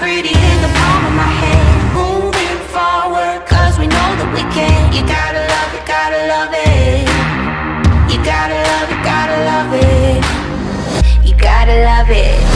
pretty in the palm of my hand. Moving forward, cause we know that we can. You gotta love it, gotta love it. You gotta love it, gotta love it. You gotta love it.